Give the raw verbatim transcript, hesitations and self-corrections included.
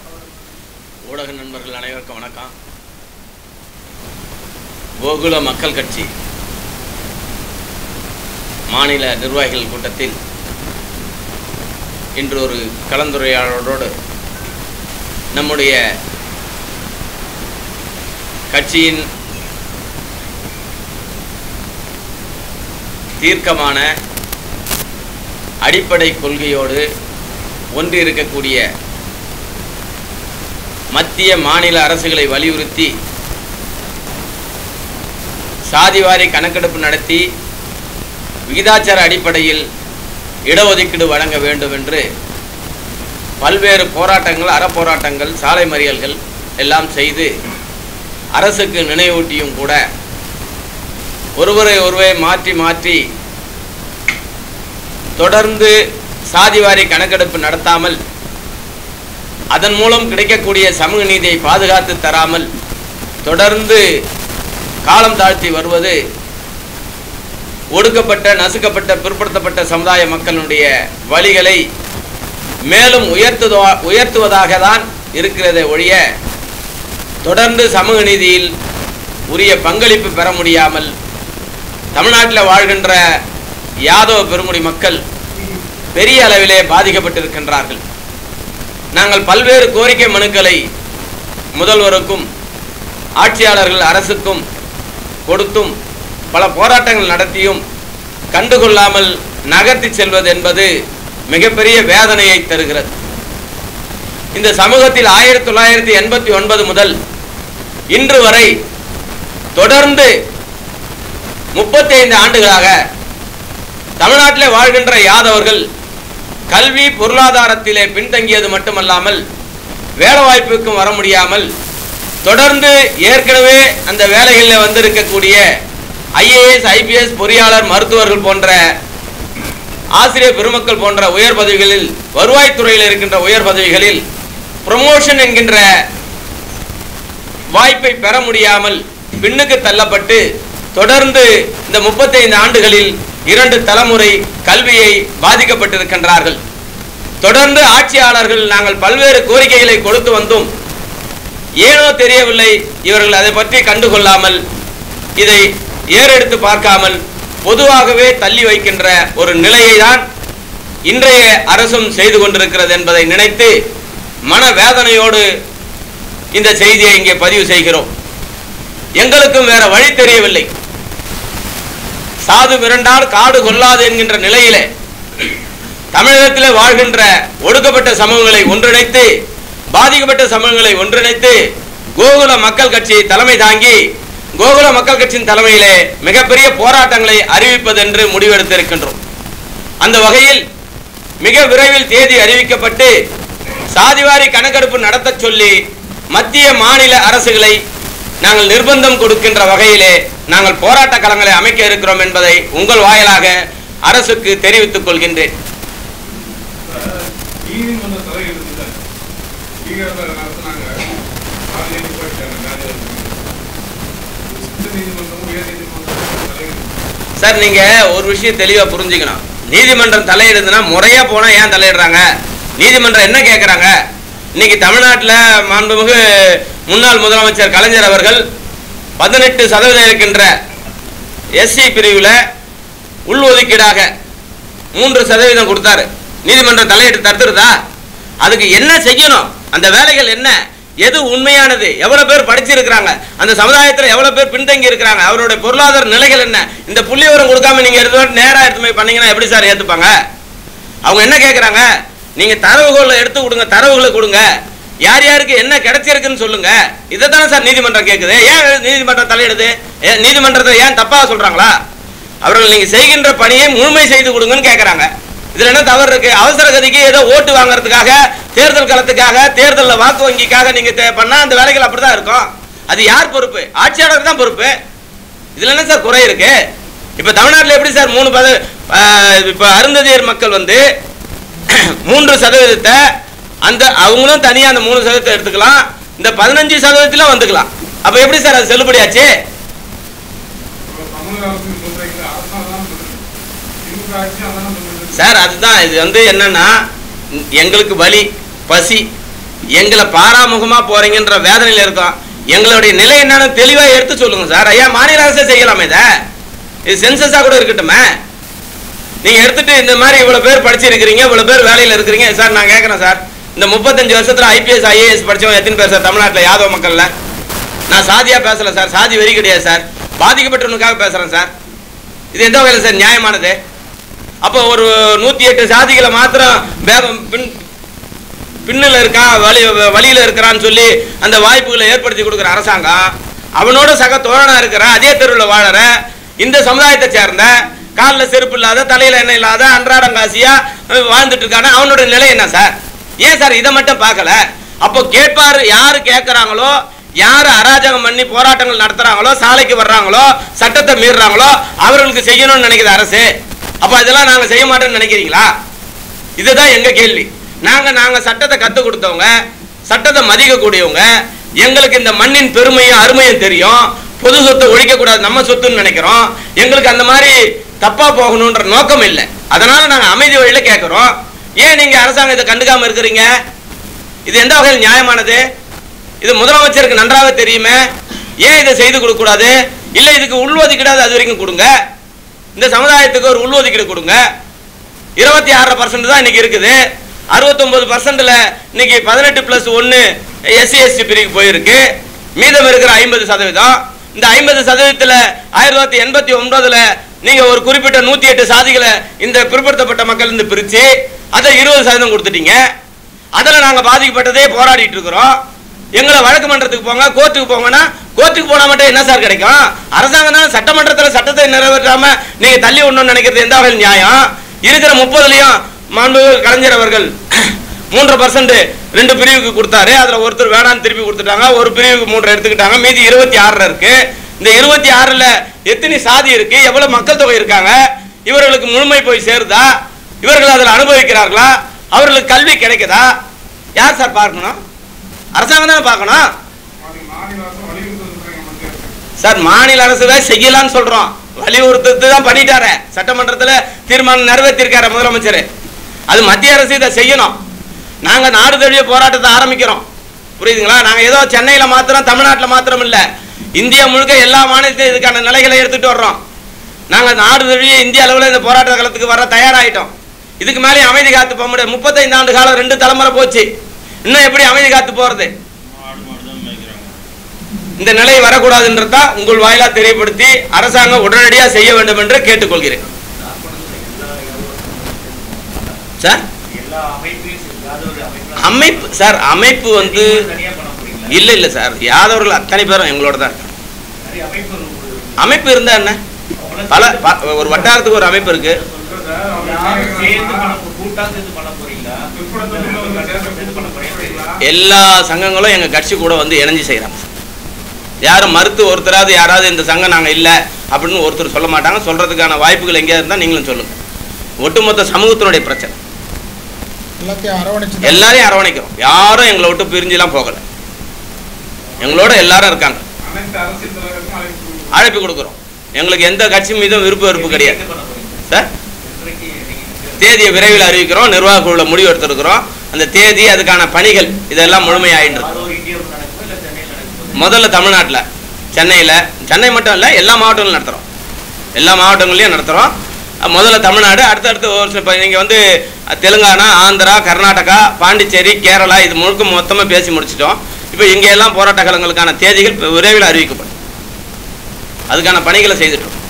ஊடக நண்பர்கள் அனைவருக்கும் வணக்கம். கோகுல மக்கள் கட்சி மாநில நிர்வாகிகள் கூட்டத்தில் இன்று ஒரு கலந்துரையாடலோடு நம்முடைய கட்சியின் தீர்க்கமான அடிப்படை கொள்கையோடு ஒன்றி இருக்கக்கூடிய மத்திய மாநில அரசுகளை வலியுறுத்தி சாதிவாரி கணக்கெடுப்பு நடத்தி விகிதாச்சார அடிப்படையில் இடஒதுக்கீடு வழங்க வேண்டும் என்று பல்வேறு போராட்டங்கள், அறப்போராட்டங்கள், சாலை மறியல்கள் எல்லாம் செய்து அரசுக்கு நினைவூட்டியும் கூட ஒருவரை ஒருவரை மாற்றி மாற்றி தொடர்ந்து சாதிவாரி கணக்கெடுப்பு நடத்தாமல் அதன் மூலம் கிடைக்கக்கூடிய சமூக நீதியை பாதுகாத்து தராமல் தொடர்ந்து காலம் தாழ்த்தி வருவது ஒடுக்கப்பட்ட, நசுக்கப்பட்ட, பிற்படுத்தப்பட்ட சமுதாய மக்களுடைய வழிகளை மேலும் உயர்த்துவ உயர்த்துவதாக தான் இருக்கிறதே ஒழிய தொடர்ந்து சமூக நீதியில் உரிய பங்களிப்பு பெற முடியாமல் தமிழ்நாட்டில் வாழ்கின்ற யாதவ பெருங்குடி மக்கள் பெரிய அளவிலே பாதிக்கப்பட்டிருக்கின்றார்கள். நாங்கள் பல்வேறு கோரிக்கை மனுக்களை முதல்வருக்கும் ஆட்சியாளர்கள் அரசுக்கும் கொடுத்தும் பல போராட்டங்கள் நடத்தியும் கண்டுகொள்ளாமல் நகர்த்தி செல்வது என்பது மிகப்பெரிய வேதனையை தருகிறது. இந்த சமூகத்தில் ஆயிரத்தி தொள்ளாயிரத்தி எண்பத்தி ஒன்பது முதல் இன்று வரை தொடர்ந்து முப்பத்தி ஐந்து ஆண்டுகளாக தமிழ்நாட்டில் வாழ்கின்ற யாதவர்கள் கல்வி பொருளாதாரத்திலே பின்தங்கியது மட்டுமல்லாமல் வேலைவாய்ப்புக்கும் வர முடியாமல் தொடர்ந்து ஏற்கனவே அந்த வேலைகளில் வந்திருக்கக்கூடிய ஐஏஎஸ், ஐபிஎஸ், பொறியாளர், மருத்துவர்கள் போன்ற ஆசிரியர் பெருமக்கள் போன்ற உயர் பதவிகளில், வருவாய்த்துறையில் இருக்கின்ற உயர் பதவிகளில் ப்ரமோஷன் என்கின்ற வாய்ப்பை பெற முடியாமல் பின்னுக்கு தள்ளப்பட்டு தொடர்ந்து இந்த முப்பத்தி ஐந்து ஆண்டுகளில் இரண்டு தலைமுறை கல்வியை பாதிக்கப்பட்டிருக்கின்றார்கள். தொடர்ந்து ஆட்சியாளர்கள் நாங்கள் பல்வேறு கோரிக்கைகளை கொடுத்து வந்தோம். ஏனோ தெரியவில்லை, இவர்கள் அதை பற்றி கண்டுகொள்ளாமல் இதை ஏறெடுத்து பார்க்காமல் பொதுவாகவே தள்ளி வைக்கின்ற ஒரு நிலையை தான் இன்றைய அரசும் செய்து கொண்டிருக்கிறது என்பதை நினைத்து மனவேதனையோடு இந்த செய்தியை இங்கே பதிவு செய்கிறோம். எங்களுக்கும் வேற வழி தெரியவில்லை. சாது மிரண்டால் காடு கொள்ளாது என்கின்ற நிலையிலே தமிழகத்தில் வாழ்கின்ற ஒடுக்கப்பட்ட சமூகங்களை ஒன்றிணைத்து, பாதிக்கப்பட்ட சமூகங்களை ஒன்றிணைத்து கோகுல மக்கள் கட்சி தலைமை தாங்கி கோகுல மக்கள் கட்சியின் தலைமையிலே மிகப்பெரிய போராட்டங்களை அறிவிப்பது என்று முடிவெடுத்திருக்கின்றோம். அந்த வகையில் மிக விரைவில் தேதி அறிவிக்கப்பட்டு சாதிவாரி கணக்கெடுப்பு நடத்த சொல்லி மத்திய மாநில அரசுகளை நாங்கள் நிர்பந்தம் கொடுக்கின்ற வகையிலே நாங்கள் போராட்ட களங்களை அமைக்க இருக்கிறோம் என்பதை உங்கள் வாயிலாக அரசுக்கு தெரிவித்துக் கொள்கின்றேன். சார், நீங்க ஒரு விஷயம் தெளிவா புரிஞ்சுக்கணும். நீதிமன்றம் தலையிடுதுன்னா முறையா போனா ஏன் தலையிடுறாங்க? நீதிமன்றம் என்ன கேட்கறாங்க? இன்னைக்கு தமிழ்நாட்டில் மாண்புமிகு முன்னாள் முதலமைச்சர் கலைஞர் அவர்கள் பதினெட்டு சதவீதம் இருக்கின்ற எஸ்சி பிரிவில் உள்ஒதுக்கீடாக மூன்று சதவீதம் கொடுத்தாரு. நீதிமன்றம் தலையிட்டு தடுத்துருதா? அதுக்கு என்ன செய்யணும்? அந்த வேலைகள் என்ன? எது உண்மையானது? எவ்வளவு பேர் படிச்சிருக்கிறாங்க? அந்த சமுதாயத்தில் எவ்வளவு பேர் பின்தங்கி இருக்கிறாங்க? அவருடைய பொருளாதார நிலைகள் என்ன? இந்த புள்ளி விவரம் கொடுக்காம நீங்க எடுத்து நேராக எடுத்து போய் பண்ணீங்கன்னா எப்படி சார் ஏற்றுப்பாங்க? அவங்க என்ன கேட்குறாங்க? நீங்க தரவுகளை எடுத்து கொடுங்க, தரவுகளை கொடுங்க, யார் யாருக்கு என்ன கிடைச்சிருக்குன்னு சொல்லுங்க. இதை தானே சார் நீதிமன்றம் கேட்குது. ஏன் நீதிமன்றம் தலையிடுது? நீதிமன்றத்தை ஏன் தப்பாக சொல்றாங்களா? அவர்கள் நீங்க செய்கின்ற பணியை முழுமை செய்து கொடுங்கன்னு கேட்கறாங்க. இதுல என்ன தவறு இருக்கு? அவசர கதிக்கு ஏதோ ஓட்டு வாங்குறதுக்காக, தேர்தல் களத்துக்காக, தேர்தலில் வாக்கு வங்கிக்காக நீங்க பண்ணா அந்த வேலைகள் அப்படிதான் இருக்கும். அது யார் பொறுப்பு? ஆட்சியாளர் தான் பொறுப்பு. இதுல என்ன சார் குறை இருக்கு? இப்ப தமிழ்நாட்டில் எப்படி சார் மூணு பத இப்ப அருந்ததியர் மக்கள் வந்து மூன்று சதவீதத்தை அந்த அவங்களும் தனியாக அந்த மூணு சதவீதத்தை எடுத்துக்கலாம், இந்த பதினஞ்சு சதவீதத்தில் வந்துக்கலாம். அப்போ எப்படி சார் அது செல்லுபடியாச்சு? சார் அதுதான் இது வந்து என்னன்னா, எங்களுக்கு வலி, பசி, எங்களை பாராமுகமா போறீங்கன்ற வேதனையில இருக்கோம். எங்களுடைய நிலை என்னன்னு தெளிவா எடுத்து சொல்லுங்க சார். ஐயா மாநில அரசே செய்யலாமே, இதை இது சென்சஸா கூட இருக்கட்டுமே. நீங்க எடுத்துட்டு இந்த மாதிரி இவ்வளவு பேர் படிச்சிருக்கிறீங்க, இவ்வளவு பேர் வேலையில இருக்கிறீங்க சார். நான் கேட்கறேன் சார், இந்த முப்பத்தஞ்சு வருஷத்துல ஐபிஎஸ் ஐஏஎஸ் படிச்சவங்க எத்தனை பேர் சார் தமிழ்நாட்டில் யாதவ மக்கள்ல? நான் சாதியா பேசல சார், சாதி வெறி கிடையாது சார், பாதிக்கப்பட்டவனுக்காக பேசுறேன் சார். இது எந்த வகையில் சார் நியாயமானது? அப்போ ஒரு நூத்தி எட்டு சாதிகளை மாத்திரம் பின் பின்னில் இருக்கான், வழி வழியில இருக்கிறான்னு சொல்லி அந்த வாய்ப்புகளை ஏற்படுத்தி கொடுக்குற அரசாங்கம், அவனோட சக தோழனா இருக்கிற அதே தெருவில் வாழற இந்த சமுதாயத்தை சேர்ந்த காலில் செருப்பு இல்லாத தலையில எண்ணெய் இல்லாத அன்றாடங்காசியா வாழ்ந்துட்டு இருக்கான அவனோட நிலை என்ன சார்? ஏன் சார் இதை மட்டும் பார்க்கல? அப்போ கேட்பாரு, யாரு கேட்கறாங்களோ, யாரு அராஜகம் பண்ணி போராட்டங்கள் நடத்துறாங்களோ, சாலைக்கு வர்றாங்களோ, சட்டத்தை மீறுறாங்களோ அவர்களுக்கு செய்யணும்னு நினைக்குது அரசு. அப்ப இதெல்லாம் நாங்க செய்ய மாட்டோம்னு நினைக்கிறீங்களா? இதுதான் எங்க கேள்வி. நாங்க நாங்க சட்டத்தை கற்றுக் கொடுத்தவங்க, சட்டத்தை மதிக்க கூடியவங்க, எங்களுக்கு இந்த மண்ணின் பெருமையும் அருமையும் தெரியும். பொது சொத்தை ஒழிக்க கூடாது, நம்ம சொத்துன்னு நினைக்கிறோம். எங்களுக்கு அந்த மாதிரி தப்பா போகணும்ன்ற நோக்கம் இல்லை. அதனால நாங்க அமைதி வழியில கேட்கிறோம். ஏன் நீங்க அரசாங்கம் இதை கண்டுக்காம இருக்கிறீங்க? இது எந்த வகையில் நியாயமானது? இது முதலமைச்சருக்கு நன்றாக தெரியுமே. ஏன் இதை செய்து கொடுக்க கூடாது? இல்ல இதுக்கு உள்ஒதுக்கீடு அது வரைக்கும் கொடுங்க. இந்த சமுதாயத்துக்கு ஒரு உள்ஒதுக்கீடு கொடுங்க. இருபத்தி ஆறு பர்சன்ட் தான் இன்னைக்கு இருக்குது. அறுபத்தி ஒன்பது பர்சன்ட்ல இன்னைக்கு பதினெட்டு பிளஸ் ஒன்னு எஸ்சி எஸ்டி பிரிவுக்கு போயிருக்கு. மீதம் இருக்கிற ஐம்பது சதவீதம். இந்த ஐம்பது சதவீதத்துல ஆயிரத்தி தொள்ளாயிரத்தி எண்பத்தி ஒன்பதுல நீங்க ஒரு குறிப்பிட்ட நூத்தி எட்டு சாதிகளை இந்த பிற்படுத்தப்பட்ட மக்கள் இருந்து பிரிச்சு அதை இருபது சதவீதம் கொடுத்துட்டீங்க. அதுல நாங்க பாதிக்கப்பட்டதே போராடிட்டு இருக்கிறோம். எங்களை வழக்கு மன்றத்துக்கு போங்க, கோர்ட்டுக்கு போங்கன்னா கோர்ட்டுக்கு போனா மட்டும் என்ன சார் கிடைக்கும்? அரசாங்கம் தான் சட்டமன்றத்தில் சட்டத்தை நிறைவேற்றாம நீங்க தள்ளி விடணும்னு நினைக்கிறது எந்த வகையில் நியாயம்? இருக்கிற முப்பதுலயும் மாண்பு கலைஞர் அவர்கள் மூன்று பர்சன்ட் ரெண்டு பிரிவுக்கு கொடுத்தாரு. அதுல ஒருத்தர் வேணான்னு திருப்பி கொடுத்துட்டாங்க, ஒரு பிரிவுக்கு மூன்று எடுத்துக்கிட்டாங்க, மீதி இருபத்தி ஆறுல இருக்கு. இந்த இருபத்தி ஆறுல எத்தனை சாதி இருக்கு, எவ்வளவு மக்கள் தொகை இருக்காங்க, இவர்களுக்கு முழுமை போய் சேருதா, இவர்கள் அதில் அனுபவிக்கிறார்களா, அவர்களுக்கு கல்வி கிடைக்குதா? யார் சார் பார்க்கணும்? அரசாங்கம் தானே பார்க்கணும் சார். மாநில அரசு தான் செய்யலான்னு சொல்றோம், வலியுறுத்து தான் பண்ணிட்டாரு. சட்டமன்றத்தில் தீர்மானம் நிறைவேற்றிருக்காரு முதலமைச்சர். அது மத்திய அரசு இதை செய்யணும். நாங்க நாடு தழுவிய போராட்டத்தை ஆரம்பிக்கிறோம், புரியுதுங்களா? நாங்க ஏதோ சென்னையில மாத்திரம் தமிழ்நாட்டில் மாத்திரம் இல்ல, இந்தியா முழுக்க எல்லா மாநிலத்திலும் இதுக்கான நிலைகளை எடுத்துட்டு வர்றோம். நாங்க நாடு தழுவிய இந்திய அளவில் இந்த போராட்ட காலத்துக்கு வர தயாராயிட்டோம். இதுக்கு மேலே அமைதி காத்து போக முடியாது. முப்பத்தைந்து ஆண்டு காலம் ரெண்டு தலைமுறை போச்சு, இன்னும் எப்படி அமைதி காத்து போறது? இந்த நிலை வரக்கூடாதுன்றதா உங்கள் வாயிலா தெரியப்படுத்தி அரசாங்கம் உடனடியாக செய்ய வேண்டும் என்று கேட்டுக்கொள்கிறேன் சார். அமைப்பு சார், அமைப்பு வந்து இல்ல இல்ல சார், யாதவர்கள் அத்தனை பேரும் எங்களோட தான். அமைப்பு இருந்தா என்ன? பல ஒரு வட்டாரத்துக்கு ஒரு அமைப்பு இருக்கு. எல்லா சங்கங்களும் எங்க கட்சி கூட வந்து இணைஞ்சு செய்யறாங்க. யாரும் மறுத்து ஒருத்தராவது யாராவது இந்த சங்கம் நாங்க இல்ல அப்படின்னு ஒருத்தர் சொல்ல மாட்டாங்க. சொல்றதுக்கான வாய்ப்புகள் எங்கேயா இருந்தா நீங்களும் சொல்லுங்க. ஒட்டுமொத்த சமூகத்தினுடைய பிரச்சனை எல்லாரையும் அரவணைக்கிறோம். யாரும் எங்களை விட்டு பிரிஞ்சுலாம் போகல, எங்களோட எல்லாரும் இருக்காங்க. அழைப்பு கொடுக்குறோம். எங்களுக்கு எந்த கட்சி மீதும் விருப்ப வெறுப்பு கிடையாது சார். தேதியை விரைவில் அறிவிக்கிறோம், நிர்வாக குழுவில் முடிவு எடுத்திருக்கிறோம். அந்த தேதி, அதுக்கான பணிகள் இதெல்லாம் முழுமையாயிட்டு. முதல்ல தமிழ்நாட்டில் சென்னையில், சென்னை மட்டும் இல்லை எல்லா மாவட்டங்களும் நடத்துகிறோம், எல்லா மாவட்டங்களையும் நடத்துகிறோம். முதல்ல தமிழ்நாடு, அடுத்தடுத்து ஒரு சில இப்போ நீங்கள் வந்து தெலுங்கானா, ஆந்திரா, கர்நாடகா, பாண்டிச்சேரி, கேரளா இது முழுக்க மொத்தமாக பேசி முடிச்சிட்டோம். இப்போ இங்கே எல்லாம் போராட்ட காலங்களுக்கான தேதிகள் விரைவில் அறிவிக்கப்படும். அதுக்கான பணிகளை செய்துட்டோம்.